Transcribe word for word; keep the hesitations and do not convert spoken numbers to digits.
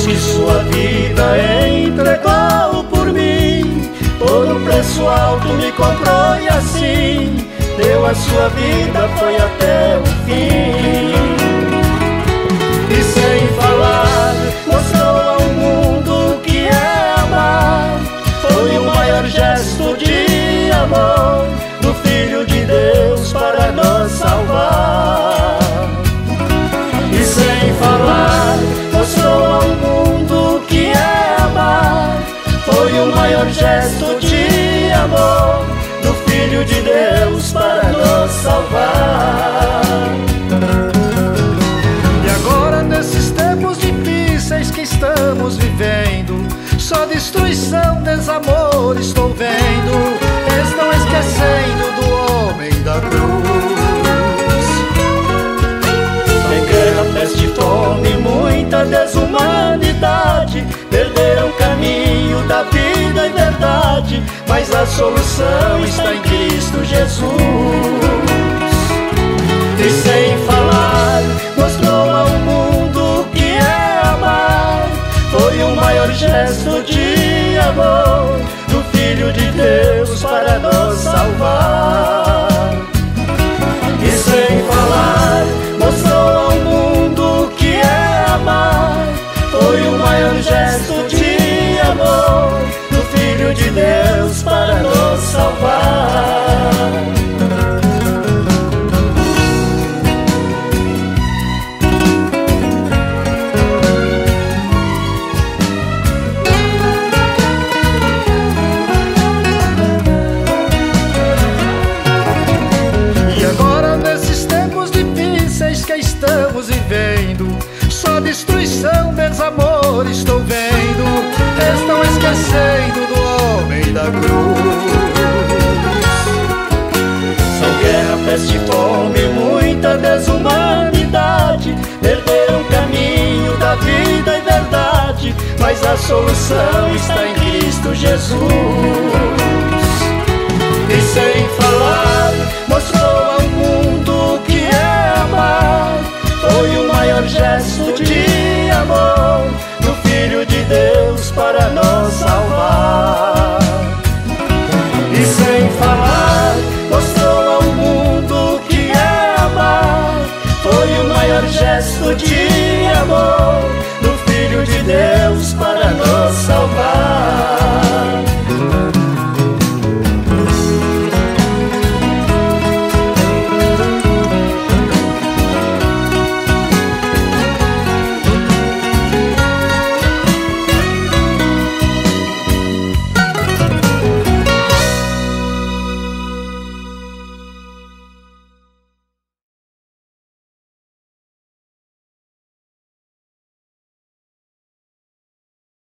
Jesus que sua vida entregou por mim, por um preço alto me comprou e assim deu a sua vida, foi até o fim. E sem falar, mostrou ao mundo o que é amar. Foi o maior gesto de amor do Filho de Deus para nos salvar. E sem falar, mostrou ao mundo o que é amar. Foi o maior gesto de amor do Filho de Deus para nos salvar. E agora, nesses tempos difíceis que estamos vivendo, só destruição, desamor estou vendo. Estão esquecendo do homem da cruz. Tem guerra, peste, fome, muita desumanidade. Perderam o caminho da vida e verdade, mas a solução está em Cristo Jesus. E sem falar, mostrou ao mundo o que é amar. Foi o maior gesto de amor do Filho de Deus para nos salvar. E sem falar, mostrou ao mundo o que é amar. Foi o maior gesto de amor do Filho de Deus para nos salvar. Estamos vivendo só destruição, desamor estou vendo. Estão esquecendo do homem da cruz. São guerra, peste, fome, muita desumanidade. Perderam o caminho da vida e verdade, mas a solução está em Cristo Jesus. E sem falar, mostrou ao mundo o que é amar. Foi o maior gesto de amor do Filho de Deus para nos salvar. E sem falar, mostrou ao mundo o que é amar. Foi o maior gesto de amor